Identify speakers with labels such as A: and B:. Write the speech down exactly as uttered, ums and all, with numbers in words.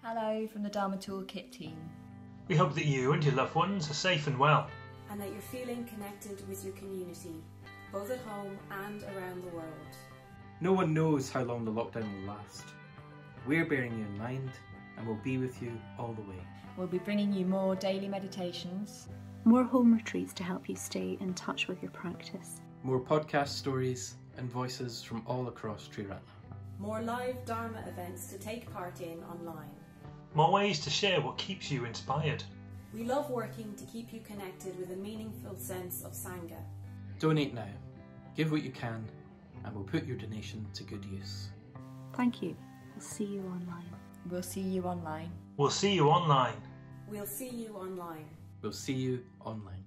A: Hello from the Dharma Toolkit team.
B: We hope that you and your loved ones are safe and well.
C: And that you're feeling connected with your community, both at home and around the world.
D: No one knows how long the lockdown will last. We're bearing you in mind and will be with you all the way.
A: We'll be bringing you more daily meditations,
E: more home retreats to help you stay in touch with your practice,
D: more podcast stories and voices from all across Triratna,
C: more live Dharma events to take part in online,
B: more ways to share what keeps you inspired.
C: We love working to keep you connected with a meaningful sense of Sangha.
D: Donate now, give what you can, and we'll put your donation to good use.
E: Thank you. We'll see you online.
A: We'll see you online.
B: We'll see you online.
C: We'll see you online.
D: We'll see you online.